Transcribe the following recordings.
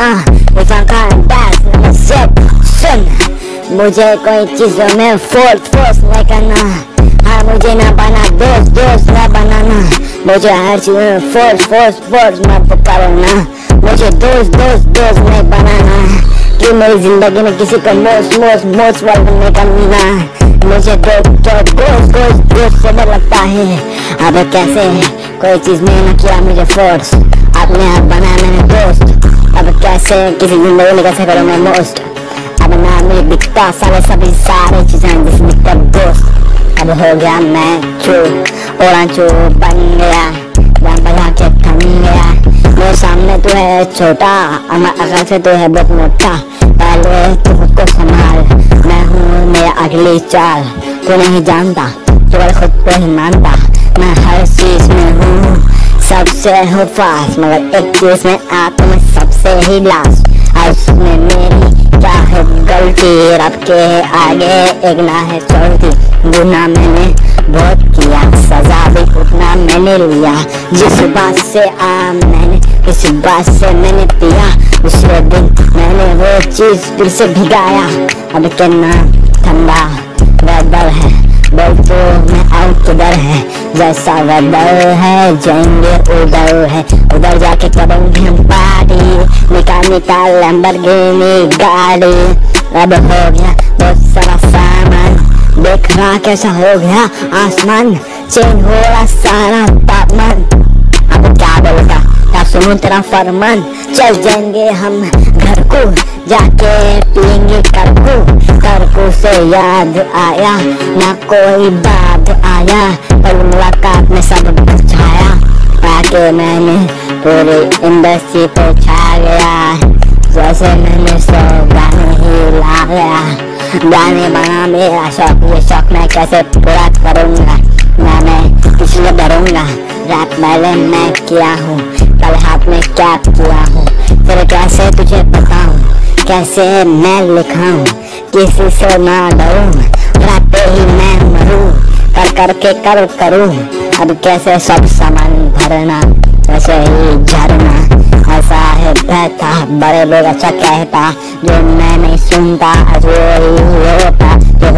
if I can't dance, then zip, सुन मुझे कोई चीजों में फोर्स नहीं करना। हाँ मुझे ना बना दोस्त ना बनाना। मुझे हर चीज में फोर्स मत करो ना। मुझे दोस्त नहीं बनाना कि मेरी जिंदगी में किसी को मोस्ट वर्क नहीं करना। मुझे दोस्त से डर लगता है। अब कैसे कोई चीज में ना किया मुझे फोर्स, अपने आप बनाया मैंने दोस्त। अब कैसे किसी जिंदगी में कैसे करूँ मैं मोस्ट। अब ना मुझे दिखता सारी चीजें जिससे दिखता दोस्त। अब हो गया मैं चोर बन गया, बजा के थम गया। मेरे सामने तू है छोटा, अकल से तू है बहुत मोटा। पहले तू खुद को संभाल, मैं हूँ मेरा अगली चाल। तू नहीं जानता, तू खुद को ही मानता। मैं हर चीज में हूँ, सबसे हूँ फास्ट, मगर एक चीज में आ तो मैं सबसे ही लास्ट। उसमें मेरी क्या है गलती, रब के आगे एक ना है चलती। गुनाह मैंने बहुत किया, सजा भी उतना मैंने लिया। जिस बात से मैंने इस बात से मैंने पिया, दूसरे दिन मैंने वो चीज फिर से भिगाया। अब कहना ठंडा वेदर है, बोल तो मैं आऊँ किधर है। जैसा वेदर है जाएंगे उधर जाके करेंगे हम पार्टी। निकाल लैम्बोर्गिनी गाड़ी। अब हो गया बहुत सारा सामान, देख रहा कैसा हो गया आसमान। चेंज हो रहा सारा तापमान। अब क्या बोलेगा, क्या सुनूं तेरा फरमान। चल जाएंगे हम घर को, जाके पियेंगे करकू से याद आया, ना कोई बात आया। पल मुलाकात में सब छाया, आके मैंने पूरी इंडस्ट्री पे छा गया। जैसे मैंने सो गाने ही ला गया। गाने बना मेरा शौक, ये शौक मैं कैसे पूरा करूँगा। मैं इसलिए डरूंगा, रैप पहले मैं किया हूँ, कल हाथ में कैप किया हूँ। फिर कैसे तुझे बताऊँ, कैसे मैं लिखाऊँ, किसी से ना डरूँ। रैप पे ही मैं मरूँ, करके करूँ। अब कैसे सब सामान भरना, वैसे ही झरना। ऐसा है बहता, बड़े लोग अच्छा कहता, जो मैं नहीं सुनता जो ही होता। जो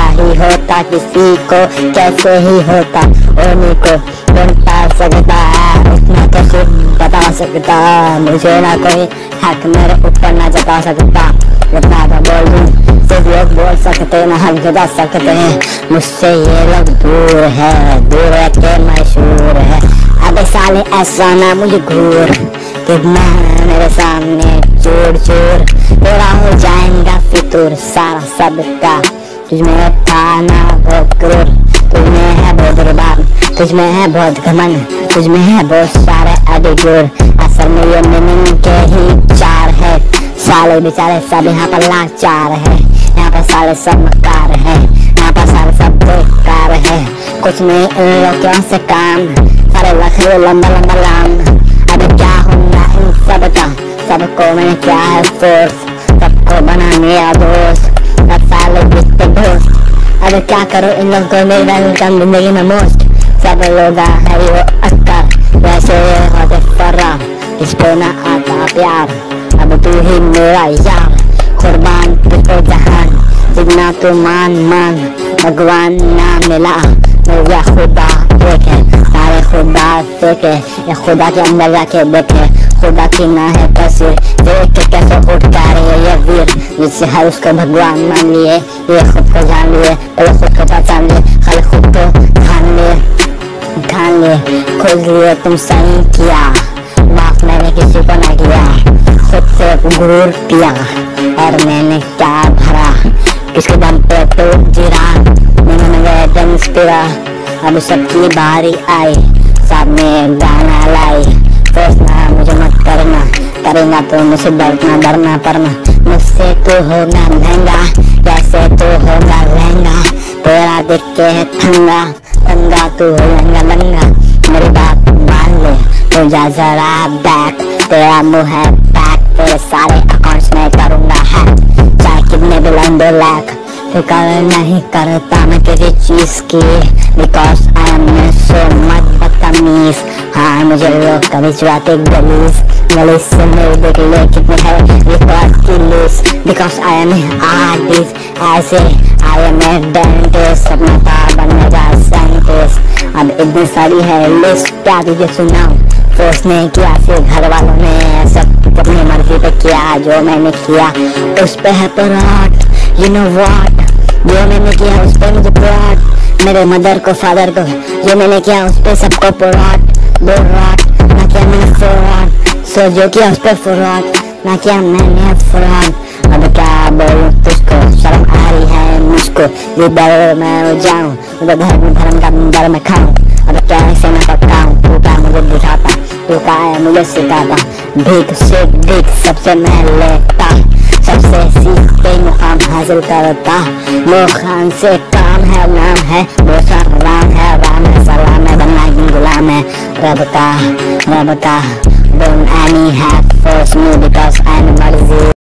होता किसी को कैसे ही होता, उन्हीं को कौन पा सकता है। उतना तो सिर्फ बता सकता, मुझे ना कोई हक मेरे ऊपर ना जता सकता। इतना तो बोल दूं, सिर्फ लोग बोल सकते ना हक जता सकते हैं। मुझसे ये लोग दूर है के मशहूर है। अब साले ऐसा ना मुझे घूर, कितना मेरे सामने चोर तेरा हो जाएगा फितूर सारा सबका। तुझमें था ना बहुत क्रूर, तुझमें है बहुत रुबाब, तुझमें है बहुत घमंड, तुझमें है बहुत सारे एटीट्यूड। असल में ये मीनिंग के ही चार है। साले बेचारे सब यहाँ पर लाचार है, यहाँ पर साले सब मकार है, यहाँ पर साले सब बेकार है। कुछ नहीं इन लोगों से काम, सारे रख लो लंबा लाम। अब क्या होगा इन सबका, सबको मैंने क्या है फोर्स, सबको बना मेरा दोस्त। साले बिकते दोस्त, अब क्या करो इन लोगों को मेरी जिंदगी में मोस्ट। सब लोग है वो अक्कर, वैसे होते फर्रा, इस पे ना आता प्यार। अब तू ही मेरा यार, कुर्बान तुझको जहान। जितना तू मान भगवान ना मिला, मेरा खुदा एक है, सारे खुदा देखे। ये खुदा के अंदर जाके देखे, खुदा की ना है तस्वीर, देख के कैसे उठ कर ये वीर। जिससे हर उसको भगवान मान लिए, ये खुद को जान लिए, पहले खुद को पहचान लिए, खाली खुद को ठान लिए, खुद लिए तुम सही किया। माफ मैंने किसी को ना किया, खुद से गुरूर किया। और मैंने क्या भरा, किसके दम पे तो जीरा, मैंने गए दम पिरा। अब सबकी बारी आई, सामने गाना लाई। सोचना मुझे मत करना, करेगा तो मुझसे डरना पड़ना। मुझसे तो होगा महंगा, कैसे तो होगा लहंगा। तेरा देख के है ठंगा तू हो लंगा। मेरी बात मान ले, तो जा जरा बैक। तेरा मुँह है पैक, तेरे सारे अकाउंट्स में करूँगा हैक। चाहे कितने भी लंबे लैक, फिक्र नहीं करता मैं किसी चीज की, because I am so much बदतमीज। हाँ मुझे लोग कभी चुराते गली से मेरे देख ले कितने है रिकॉर्ड की list, because I am artist, ऐसे आई एम ए डेंटिस्ट, अपना था बनने का साइंटिस्ट। अब इतनी सारी है लिस्ट, क्या तुझे सुनाऊं? फोर्स ने किया, फिर घर वालों ने सब अपनी मर्जी पे किया, जो मैंने किया उस पे है प्राउड। यू नो व्हाट, जो मैंने किया उस पे मुझे प्राउड। मेरे मदर को फादर को जो मैंने किया उस पे सबको प्राउड। ना किया मैंने फ्रॉड, सो जो किया उस पे फ्रॉड, ना किया मैंने फ्रॉड। अब क्या बोलूं तुझको, शर्म आ रही है मुझको, जिधर मैं जाऊं उधर धर्म का बंदर मैं खाऊं। अब कैसे मैं पकाऊं, तू क्या मुझे दिखाता, तू क्या है मुझे सिखाता। भीख से भीख सबसे मैं लेता, सबसे सीख के मुकाम हासिल करता। मुखान से काम है, नाम है वो राम है, राम है सलाम है, बनना ही गुलाम है। रब का don't any have force me